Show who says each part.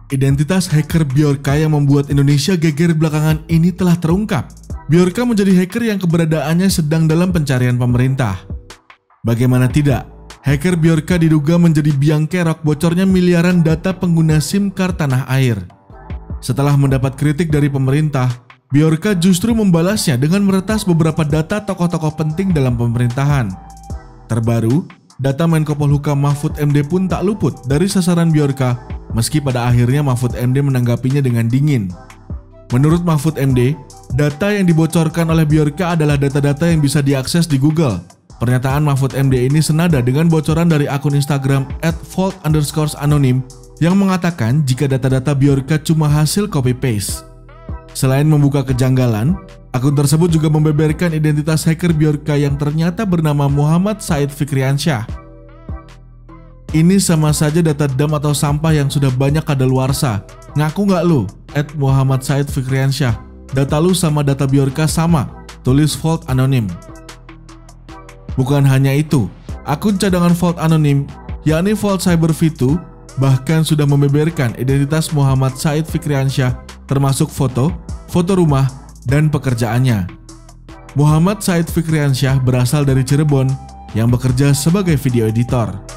Speaker 1: Identitas hacker Bjorka yang membuat Indonesia geger belakangan ini telah terungkap. Bjorka menjadi hacker yang keberadaannya sedang dalam pencarian pemerintah. Bagaimana tidak, hacker Bjorka diduga menjadi biang kerok bocornya miliaran data pengguna SIM card tanah air. Setelah mendapat kritik dari pemerintah, Bjorka justru membalasnya dengan meretas beberapa data tokoh-tokoh penting dalam pemerintahan. Terbaru, data Menko Polhukam Mahfud MD pun tak luput dari sasaran Bjorka, meski pada akhirnya Mahfud MD menanggapinya dengan dingin. Menurut Mahfud MD, data yang dibocorkan oleh Bjorka adalah data-data yang bisa diakses di Google. Pernyataan Mahfud MD ini senada dengan bocoran dari akun Instagram @vault_anonym yang mengatakan jika data-data Bjorka cuma hasil copy-paste. Selain membuka kejanggalan, akun tersebut juga membeberkan identitas hacker Bjorka yang ternyata bernama Muhammad Said Fikriansyah. Ini sama saja data dam atau sampah yang sudah banyak kadaluarsa. Ngaku nggak lu? @Muhammad Said Fikriansyah. Data lu sama data Bjorka sama, tulis Vault Anonym. Bukan hanya itu, akun cadangan Vault Anonym, yakni Vault Cyber V2, bahkan sudah membeberkan identitas Muhammad Said Fikriansyah termasuk foto rumah, dan pekerjaannya. Muhammad Said Fikriansyah berasal dari Cirebon yang bekerja sebagai video editor.